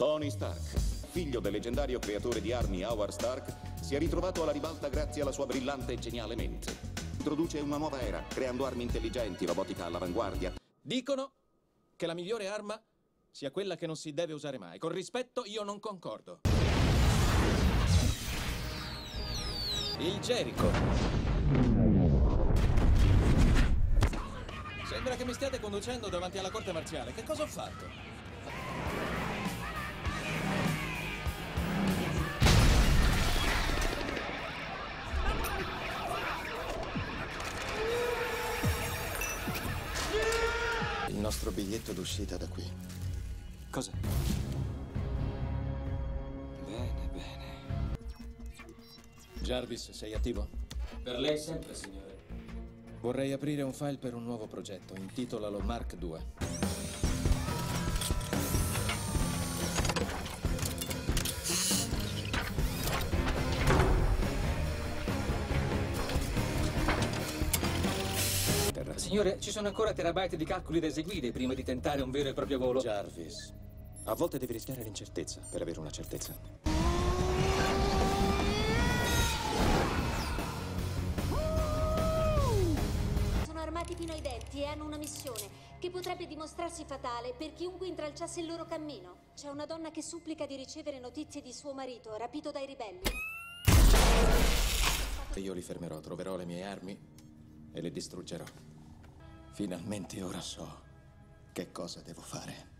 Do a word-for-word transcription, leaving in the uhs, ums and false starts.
Tony Stark, figlio del leggendario creatore di armi Howard Stark, si è ritrovato alla ribalta grazie alla sua brillante e geniale mente. Introduce una nuova era, creando armi intelligenti, robotica all'avanguardia. Dicono che la migliore arma sia quella che non si deve usare mai. Con rispetto, io non concordo. Il Jericho. Sembra che mi stiate conducendo davanti alla corte marziale. Che cosa ho fatto? Il nostro biglietto d'uscita da qui. Cos'è? Bene, bene. Jarvis, sei attivo? Per lei sempre, signore. Vorrei aprire un file per un nuovo progetto. Intitolalo Mark due. Signore, ci sono ancora terabyte di calcoli da eseguire prima di tentare un vero e proprio volo. Jarvis, a volte devi rischiare l'incertezza per avere una certezza. Sono armati fino ai denti e hanno una missione che potrebbe dimostrarsi fatale per chiunque intralciasse il loro cammino. C'è una donna che supplica di ricevere notizie di suo marito, rapito dai ribelli. Io li fermerò, troverò le mie armi e le distruggerò. Finalmente ora so che cosa devo fare.